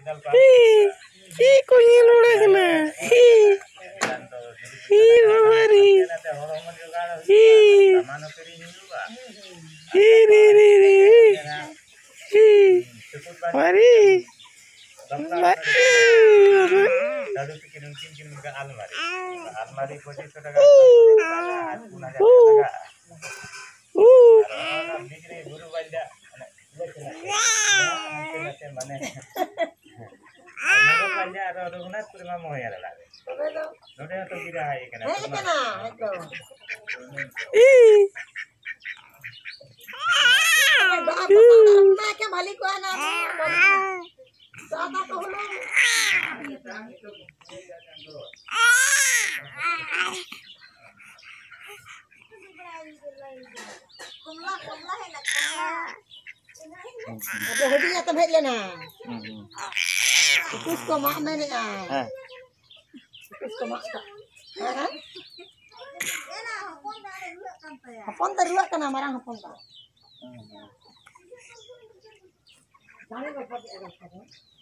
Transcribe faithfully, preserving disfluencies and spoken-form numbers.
Ih, kok ngilu kena. Ih. Ih, babari. Ih. Ih, ri ri ri. Ih. Mari. दादू के किन किन किन का अलमारी अलमारी पच्चीस सौ टका बिक्री गुरु बंदा माने नगो बंदा और रघुनाथपुर में मोहर लागे नोडे तो गिरा है कना है कना एकदम ई मैं क्या भली को ना ज्यादा तो होलो कुमला कुमला है ना अब हटिया तो भेज लेना किसको मार मैंने हां किसको मार हां एना हपन दारे रुआ कंपया हपन त रुआ कना मारा हपन दा जाने को पड़